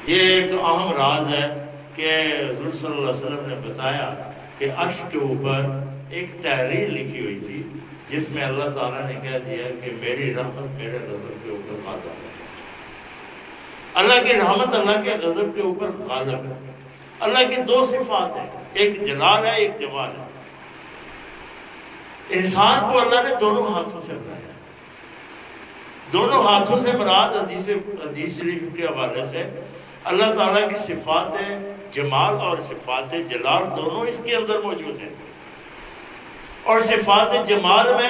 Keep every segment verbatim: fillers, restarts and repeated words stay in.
یہ ایک اہم راز ہے کہ حضور صلی اللہ علیہ وسلم نے بتایا کہ عرش کے اوپر ایک تحریر لکھی ہوئی تھی جس میں اللہ تعالیٰ نے کہہ دیا کہ میری رحمت میرے غضب کے اوپر غالب ہے۔ اللہ کی رحمت اللہ کے غضب کے اوپر غالب ہے۔ اللہ کی دو صفات ہیں، ایک جلال ہے ایک جمال ہے۔ انسان کو اللہ نے دونوں ہاتھوں سے بنایا، دونوں ہاتھوں سے مراد حدیث حدیث شریف کے حوالے سے اللہ تعالیٰ کی صفات جمال اور صفات جلال دونوں اس کے اندر موجود ہیں۔ اور صفات جمال میں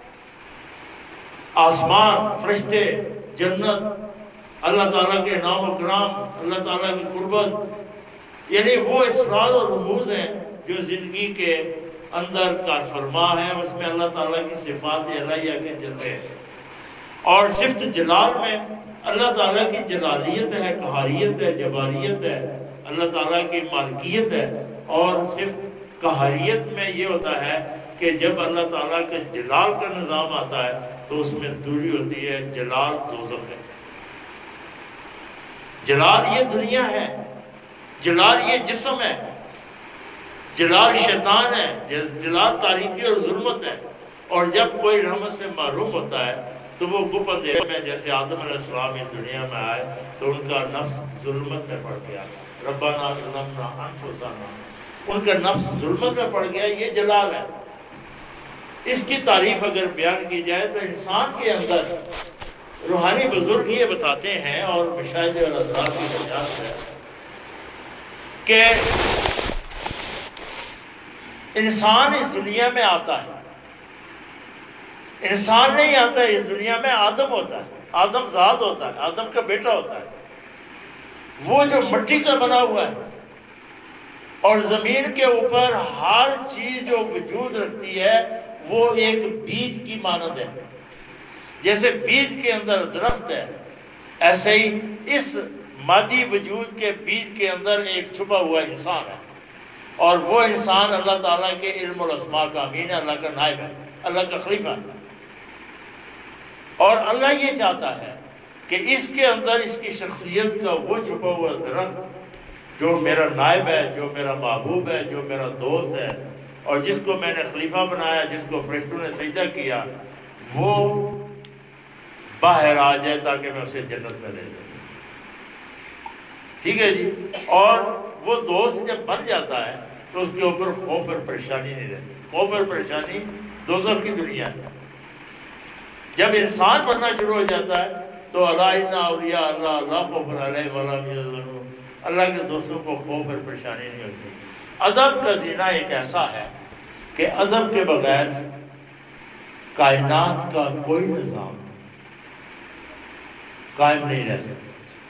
آسمان، فرشتے، جنت، اللہ تعالیٰ کے نام و کرام، اللہ تعالیٰ کی قربت، یعنی وہ اسرار و رموز ہیں جو زندگی کے اندر کار فرما ہے، اس میں اللہ تعالیٰ کی صفات الہیہ کے جلوے ہیں۔ اور صفت جلال میں اللہ تعالیٰ کی جلالیت ہے، قہاریت ہے، جباریت ہے، اللہ تعالیٰ کی مالکیت ہے۔ اور صفت قہاریت میں یہ ہوتا ہے کہ جب اللہ تعالیٰ کے جلال کا نظام آتا ہے تو اس میں دوری ہوتی ہے، جلال دوزخ ہے۔ جلال یہ دنیا ہے، جلال یہ جسم ہے، جلال شیطان ہے، جلال تاریکی اور ظلمت ہے۔ اور جب کوئی رحمت سے محروم ہوتا ہے تو وہ گپ اندھیرے میں، جیسے آدم علیہ السلام اس دنیا میں آئے تو ان کا نفس ظلمت میں پڑ گیا، ربنا ظلمنا انفسنا، ان کا نفس ظلمت میں پڑ گیا، یہ جلال ہے۔ اس کی تعریف اگر بیان کی جائے تو انسان کے اندر روحانی بزرگ یہ بتاتے ہیں اور مشاہد اور اثرات کی بنیاد ہے کہ انسان اس دنیا میں آتا ہے، انسان نہیں آتا ہے اس دنیا میں، آدم ہوتا ہے، آدم ذات ہوتا ہے، آدم کا بیٹا ہوتا ہے، وہ جو مٹی کا بنا ہوا ہے۔ اور زمین کے اوپر ہر چیز جو وجود رکھتی ہے وہ ایک بیج کی مانند ہے۔ جیسے بیج کے اندر درخت ہے، ایسے ہی اس مادی وجود کے بیج کے اندر ایک چھپا ہوا انسان ہے، اور وہ انسان اللہ تعالیٰ کے علم الاسماء کا امین ہے، اللہ کا نائب ہے، اللہ کا خلیفہ ہے۔ اور اللہ یہ چاہتا ہے کہ اس کے اندر اس کی شخصیت کا وہ چھپا ہوا درخت جو میرا نائب ہے، جو میرا محبوب ہے، جو میرا دوست ہے، اور جس کو میں نے خلیفہ بنایا، جس کو فرشتوں نے سجدہ کیا، وہ باہر آ جائے تاکہ میں اسے جنت میں لے جاؤں۔ ٹھیک ہے جی۔ اور وہ دوست جب بن جاتا ہے تو اس کے اوپر خوف اور پریشانی نہیں رہتی۔ خوف اور پریشانی دوزخ کی دنیا ہے۔ جب انسان بننا شروع ہو جاتا ہے تو الا ان اولیاء اللہ لا خوف علیہم ولا هم يحزنون، اللہ کے دوستوں کو خوف اور پریشانی نہیں ہوتی۔ ادب کا زینہ ایک ایسا ہے کہ ادب کے بغیر کائنات کا کوئی نظام قائم نہیں رہ سکتا۔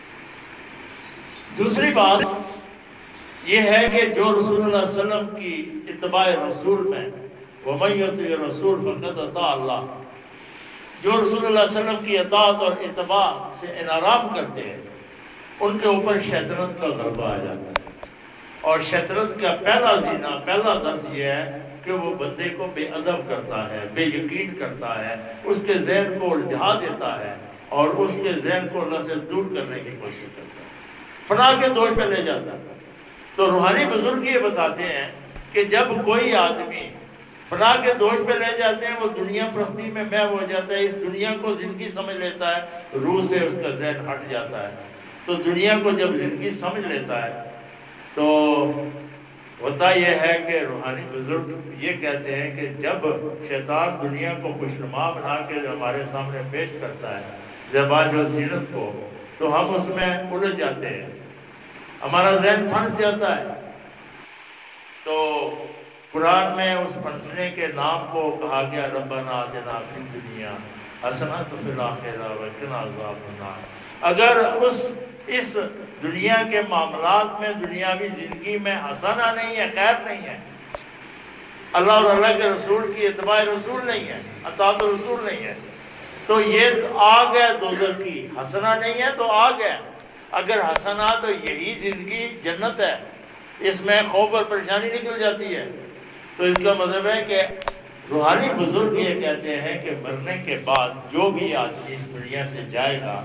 دوسری بات یہ ہے کہ جو رسول اللہ صلی اللہ علیہ وسلم کی اتباع رسول میں وَمَن يُطِعِ الرَّسُولَ فَقَدْ أَطَاعَ اللَّهَ، جو رسول اللہ صلی اللہ علیہ وسلم کی اطاعت اور اتباع سے انحراف کرتے ہیں ان کے اوپر شیطنت کا غلبہ آ جاتا ہے۔ اور شیطنت کا پہلا زینہ، پہلا درس یہ ہے کہ وہ بندے کو بے ادب کرتا ہے، بے یقین کرتا ہے، اس کے ذہن کو الجھا دیتا ہے اور اس کے ذہن کو اللہ سے دور کرنے کی کوشش کرتا ہے، فنا کے دوش پہ لے جاتا ہے۔ تو روحانی بزرگ یہ بتاتے ہیں کہ جب کوئی آدمی فنا کے دوش پہ لے جاتے ہیں، وہ دنیا پرستی میں محو ہو جاتا ہے، اس دنیا کو زندگی سمجھ لیتا ہے، روح سے اس کا ذہن ہٹ جاتا ہے۔ تو دنیا کو جب زندگی سمجھ لیتا ہے تو ہوتا یہ ہے کہ روحانی بزرگ یہ کہتے ہیں کہ جب شیطان دنیا کو خوشنما بنا کے ہمارے سامنے پیش کرتا ہے، زیباج و زینت کو، تو ہم اس میں الجھ جاتے ہیں، ہمارا ذہن پھنس جاتا ہے۔ تو قرآن میں اس پھنسنے کے نام کو کہا گیا ربنا آتنا فی الدنیا حسنۃ وفی الآخرۃ وقنا عذاب النار۔ اگر اس اس دنیا کے معاملات میں، دنیاوی زندگی میں حسنہ نہیں ہے، خیر نہیں ہے، اللہ اور اللہ کے رسول کی اتباع رسول نہیں ہے، اطاعت رسول نہیں ہے، تو یہ آگ ہے دوزخ کی۔ حسنہ نہیں ہے تو آگ ہے۔ اگر حسنہ تو یہی زندگی جنت ہے، اس میں خوف اور پریشانی نکل جاتی ہے۔ تو اس کا مطلب ہے کہ روحانی بزرگ یہ کہتے ہیں کہ مرنے کے بعد جو بھی آدمی اس دنیا سے جائے گا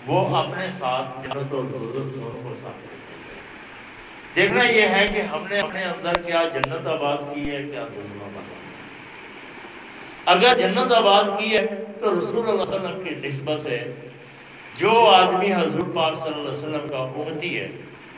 وہ اپنے ساتھ جنت اور دوزخ دونوں کو ساتھ لے کے دیکھنا یہ ہے کہ ہم نے اپنے اندر کیا جنت آباد کی ہے، کیا دوزخ آباد کی ہے۔ اگر جنت آباد کی ہے تو رسول اللہ صلی اللہ علیہ وسلم کی نسبت سے جو آدمی حضور پاک صلی اللہ علیہ وسلم کا امتی ہے،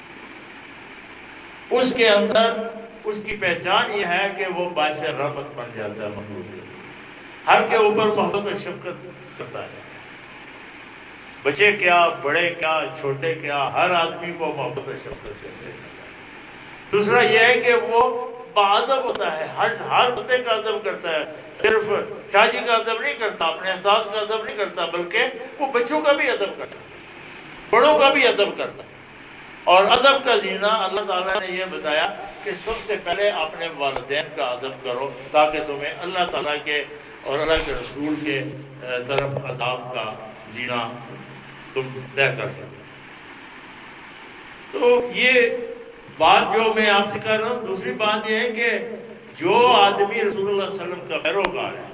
اس کے اندر اس کی پہچان یہ ہے کہ وہ باعث رحمت بن جاتا ہے، مخلوق ہر کے اوپر محبت و شفقت کرتا ہے، بچے کیا، بڑے کیا، چھوٹے کیا، ہر آدمی کو محبت و شفقت سے پیش کرتا ہے۔ دوسرا یہ ہے کہ وہ باادب ہوتا ہے، ہر ہر بندے کا ادب کرتا ہے، صرف شاہ جی کا ادب نہیں کرتا، اپنے احساس کا ادب نہیں کرتا، بلکہ وہ بچوں کا بھی ادب کرتا ہے، بڑوں کا بھی ادب کرتا ہے۔ اور ادب کا زینہ اللہ تعالیٰ نے یہ بتایا کہ سب سے پہلے اپنے والدین کا ادب کرو تاکہ تمہیں اللہ تعالیٰ کے اور اللہ کے رسول کے طرف ادب کا زینہ تم طے کر سکتے۔ تو یہ بات جو میں آپ سے کر رہا ہوں، دوسری بات یہ ہے کہ جو آدمی رسول اللہ صلی اللہ علیہ وسلم کا پیروکار ہے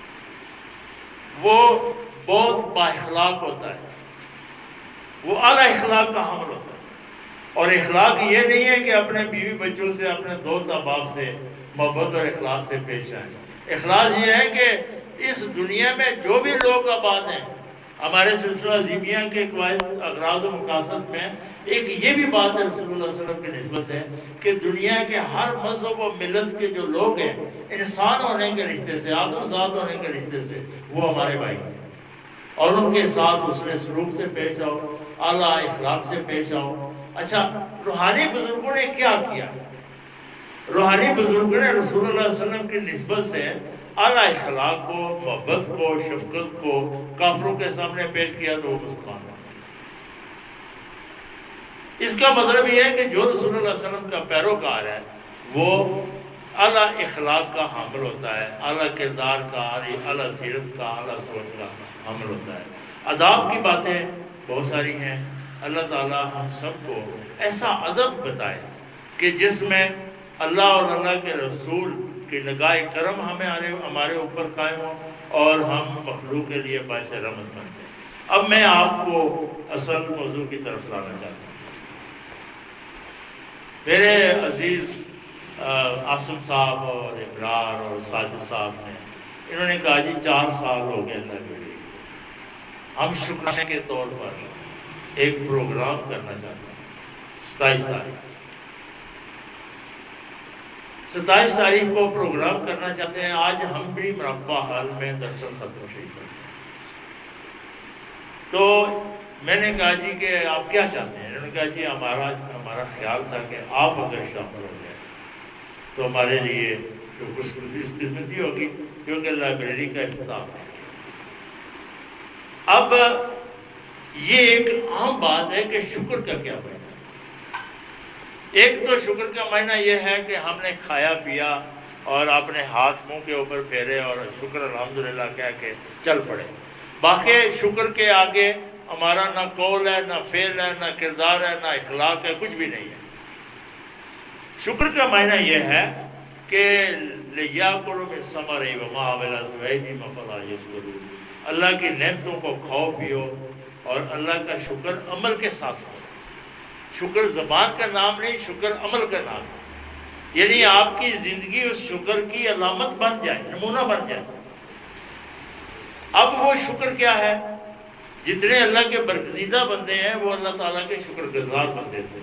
وہ بہت با اخلاق ہوتا ہے، وہ اعلیٰ اخلاق کا حامل ہوتا ہے۔ اور اخلاق یہ نہیں ہے کہ اپنے بیوی بچوں سے، اپنے دوست احباب سے محبت اور اخلاق سے پیش آئیں۔ اخلاق یہ ہے کہ اس دنیا میں جو بھی لوگ آباد ہیں، ہمارے سلسلہ عظیمیہ کے قواعد اغراض و مقاصد میں ایک یہ بھی بات ہے رسول اللہ صلی اللہ علیہ وسلم کی نسبت سے کہ دنیا کے ہر مذہب و ملت کے جو لوگ ہیں، انسان ہونے کے رشتے سے، آدم ذات ہونے کے رشتے سے، وہ ہمارے بھائی ہیں، اور ان کے ساتھ حسن سلوک سے پیش آؤ، اعلیٰ اخلاق سے پیش آؤ۔ اچھا، روحانی بزرگوں نے کیا کیا؟ روحانی بزرگوں نے رسول اللہ صلی اللہ علیہ وسلم کی نسبت سے اعلیٰ اخلاق کو، محبت کو، شفقت کو کافروں کے سامنے پیش کیا تو وہ مسلمان ہو۔ اس کا مطلب یہ ہے کہ جو رسول اللہ صلی اللہ علیہ وسلم کا پیروکار ہے وہ اعلیٰ اخلاق کا حامل ہوتا ہے، اعلیٰ کردار کا، اعلیٰ سیرت کا، اعلیٰ سوچ کا حامل ہوتا ہے۔ آداب کی باتیں بہت ساری ہیں۔ اللہ تعالیٰ ہم سب کو ایسا ادب بتائے کہ جس میں اللہ اور اللہ کے رسول کی نگاہ کرم ہمیں ہمارے اوپر قائم ہو اور ہم مخلوق کے لیے باعث رحمت بنتے ہیں۔ اب میں آپ کو اصل موضوع کی طرف لانا چاہتا ہوں۔ میرے عزیز عاصم صاحب اور ابرار اور ساجد صاحب نے انہوں نے کہا جی چار سال ہو گئے اللہ کے لیے، ہم شکرانے کے طور پر ایک پروگرام کرنا چاہتے ہیں ستائیس تاریخ ستائیس تاریخ کو پروگرام کرنا چاہتے ہیں۔ آج ہم بھی مربع حال میں درسل ختم شریف کرتے ہیں۔ تو میں نے کہا جی کہ آپ کیا چاہتے ہیں؟ انہوں نے کہا جی ہمارا ہمارا خیال تھا کہ آپ اگر شامل ہو جائیں تو ہمارے لیے خوش قسمتی ہوگی، کیونکہ لائبریری کا افتتاح ہے۔ اب یہ ایک عام بات ہے کہ شکر کا کیا معنی ہے؟ ایک تو شکر کا معنی یہ ہے کہ ہم نے کھایا پیا اور اپنے ہاتھ منہ کے اوپر پھیرے اور شکر الحمدللہ کہہ کے چل پڑے۔ باقی شکر کے آگے ہمارا نہ قول ہے، نہ فعل ہے، نہ کردار ہے، نہ اخلاق ہے، کچھ بھی نہیں ہے۔ شکر کا معنی یہ ہے کہ لِيَأْكُلُوا مِن ثَمَرِهِ وَمَا عَمِلَتْهُ أَيْدِيهِمْ أَفَلَا يَشْكُرُونَ۔ اللہ کی نعمتوں کو کھاؤ پیو اور اللہ کا شکر عمل کے ساتھ ہو۔ شکر زبان کا نام نہیں، شکر عمل کا نام ہے، یعنی آپ کی زندگی اس شکر کی علامت بن جائے، نمونہ بن جائے۔ اب وہ شکر کیا ہے؟ جتنے اللہ کے برگزیدہ بندے ہیں وہ اللہ تعالیٰ کے شکر گزار بندے تھے۔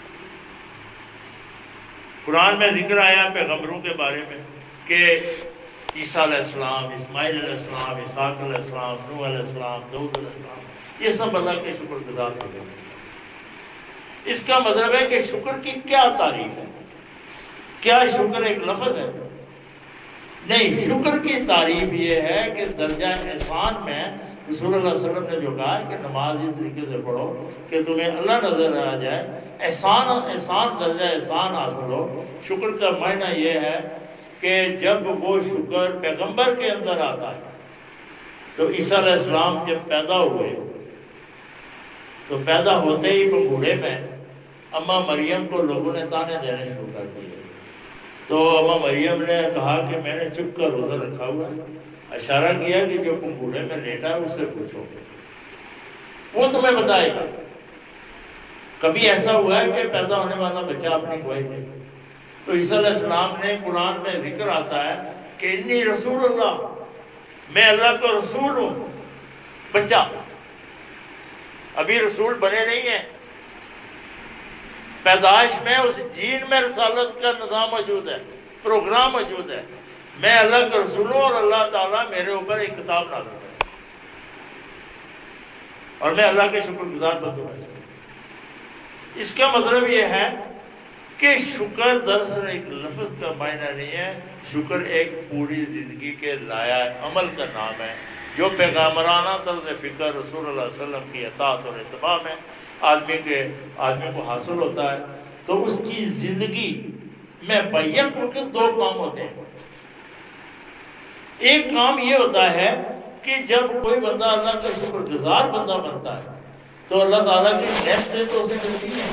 قرآن میں ذکر آیا پیغمبروں کے بارے میں کہ عیسیٰ علیہ السلام، اسماعیل علیہ السلام، اسحاق علیہ السلام، نوح علیہ السلام، داؤد علیہ السلام، یہ سب اللہ کے شکر گزار تھے۔ اس کا مطلب ہے کہ شکر کی کیا تعریف ہے؟ کیا شکر ایک لفظ ہے؟ نہیں، شکر کی تعریف یہ ہے کہ درجہ احسان میں رسول اللہ صلی اللہ علیہ وسلم نے جو کہا ہے کہ نماز اس طریقے سے پڑھو کہ تمہیں اللہ نظر آ جائے، احسان احسان درجہ احسان حاصل ہو۔ شکر کا معنی یہ ہے کہ جب وہ شکر پیغمبر کے اندر آتا ہے، تو عیسیٰ علیہ السلام جب پیدا ہوئے تو پیدا ہوتے ہی بھگوڑے میں اماں مریم کو لوگوں نے تانے دینے شروع کر دیے۔ تو اماں مریم نے کہا کہ میں نے چپ کر روزہ رکھا ہوا ہے، اشارہ کیا کہ جو پنگوڑے میں لیٹا ہے اس سے پوچھو۔ وہ تمہیں بتائے گا۔ کبھی ایسا ہوا ہے کہ پیدا ہونے والا بچہ اپنی گواہی دے؟ تو عیسیٰ علیہ السلام نے قرآن میں ذکر آتا ہے کہ انی رسول اللہ، میں اللہ کا رسول ہوں۔ بچہ ابھی رسول بنے نہیں ہیں، پیدائش میں اس جین میں رسالت کا نظام موجود ہے، پروگرام موجود ہے۔ میں اللہ کا رسول ہوں اور اللہ تعالیٰ میرے اوپر ایک کتاب نازل کرے اور میں اللہ کے شکر گزار بندوں میں سے۔ اس کا مطلب یہ ہے کہ شکر دراصل ایک لفظ کا معنی نہیں ہے، شکر ایک پوری زندگی کے لایا عمل کا نام ہے، جو پیغامبرانہ طرز فکر رسول اللہ علیہ وسلم کی اطاعت اور اتباع میں آدمی کے آدمی کو حاصل ہوتا ہے۔ تو اس کی زندگی میں بیک کے دو کام ہوتے ہیں۔ ایک کام یہ ہوتا ہے کہ جب کوئی بندہ اللہ کا شکر گزار بندہ بنتا ہے تو اللہ تعالیٰ کی نعمتیں تو اسے ملتی ہیں،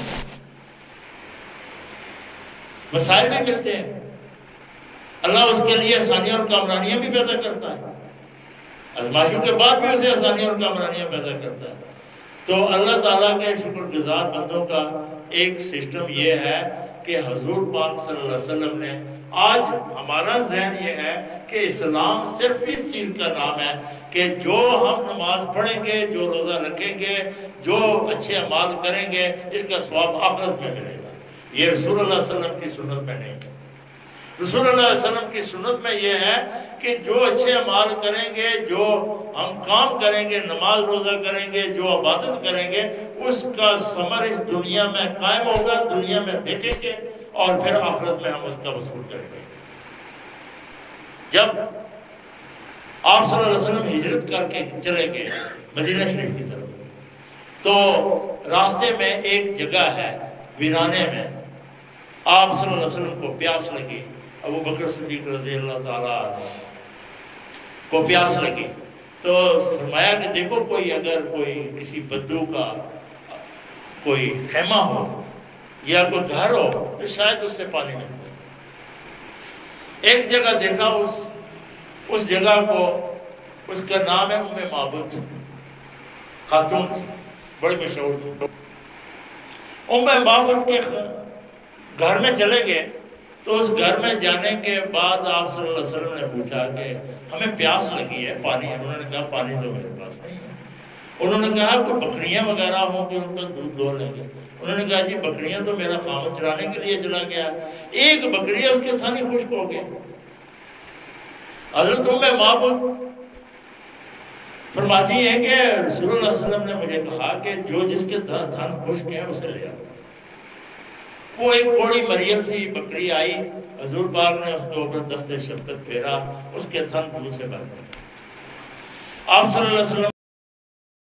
مسائل بھی ملتے ہیں، اللہ اس کے لیے آسانیاں اور کامرانیاں بھی پیدا کرتا ہے، آزمائشوں کے بعد بھی اسے آسانیاں اور کامرانیاں پیدا کرتا ہے۔ تو اللہ تعالیٰ کے شکر گزار بندوں کا ایک سسٹم یہ ہے کہ حضور پاک صلی اللہ علیہ وسلم نے، آج ہمارا ذہن یہ ہے کہ اسلام صرف اس چیز کا نام ہے کہ جو ہم نماز پڑھیں گے، جو روزہ رکھیں گے، جو اچھے اعمال کریں گے، اس کا ثواب آخرت میں ملے گا۔ یہ رسول اللہ علیہ وسلم کی سنت میں نہیں ہے۔ رسول اللہ علیہ وسلم کی سنت میں یہ ہے کہ جو اچھے اعمال کریں گے، جو ہم کام کریں گے، نماز روزہ کریں گے، جو عبادت کریں گے، اس کا ثمر اس دنیا میں قائم ہوگا، دنیا میں دیکھیں گے اور پھر آخرت میں ہم اس کا وصول کریں گے۔ جب آپ صلی اللہ علیہ وسلم ہجرت کر کے چلے گئے مدینہ شریف کی طرف، تو راستے میں ایک جگہ ہے ویرانے میں، آپ صلی اللہ علیہ وسلم کو پیاس لگی، ابو بکر صدیق رضی اللہ تعالیٰ کو پیاس لگی، تو فرمایا کہ دیکھو کوئی اگر کوئی کسی بدو کا کوئی خیمہ ہو یا کوئی گھر ہو تو شاید اس سے پانی مل جائے۔ ایک جگہ دیکھا، اس اس جگہ کو، اس کا نام ہے ام معبد، خاتون تھی، بڑی مشہور تھی۔ ام معبد کے گھر میں چلے گئے تو اس گھر میں جانے کے بعد آپ صلی اللہ علیہ وسلم نے پوچھا کہ ہمیں پیاس لگی ہے، پانی ہے؟ انہوں نے کہا پانی تو میرے پاس نہیں ہے۔ انہوں نے کہا کوئی بکریاں وغیرہ ہوں کہ ان کا دودھ دو لیں گے؟ انہوں نے کہا جی بکریاں تو میرا خامد چرانے کے لیے چلا گیا، ایک بکری ہے اس کے تھن ہی خشک ہو گئے۔ حضرت ام معبد فرماتی ہے کہ رسول اللہ علیہ وسلم نے مجھے کہا کہ جو جس کے تھن خشک ہیں اسے لے آؤ۔ وہ ایک بڑی مریم سی بکری آئی، حضور پاک نے اس کے اوپر دست شفقت پھیرا، اس کے تھن دودھ سے بھر گئے۔ آپ صلی اللہ علیہ وسلم